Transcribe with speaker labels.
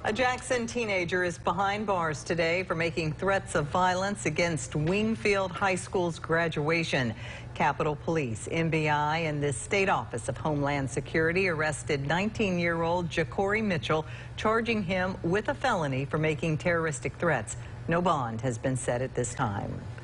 Speaker 1: A Jackson teenager is behind bars today for making threats of violence against Wingfield High School's graduation. Capitol Police, MBI, and the State Office of Homeland Security arrested 19-year-old Ja'Cory Mitchell, charging him with a felony for making terroristic threats. No bond has been set at this time.